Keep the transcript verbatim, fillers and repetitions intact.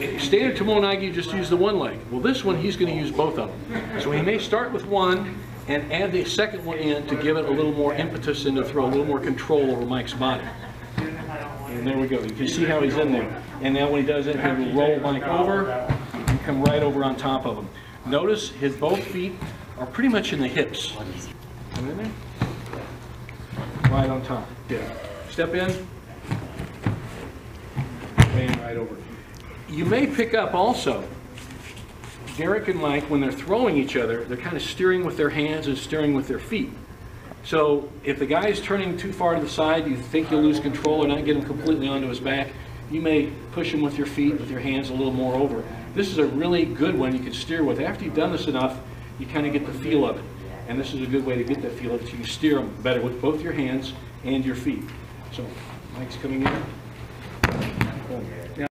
standard Tomoe Nage, you just use the one leg. Well, this one, he's going to use both of them. So he may start with one and add the second one in to give it a little more impetus and to throw a little more control over Mike's body. And there we go. You can see how he's in there. And now when he does it, he will roll Mike over and come right over on top of him. Notice his both feet are pretty much in the hips. Come in there. Right on top. Yeah. Step in. Bam, right over. You may pick up also, Derek and Mike, when they're throwing each other, they're kind of steering with their hands and steering with their feet. So if the guy is turning too far to the side, you think you'll lose control or not get him completely onto his back, you may push him with your feet, with your hands a little more over. This is a really good one you can steer with. After you've done this enough, you kind of get the feel of it. And this is a good way to get that feel of it, so you steer them better with both your hands and your feet. So Mike's coming in. Boom.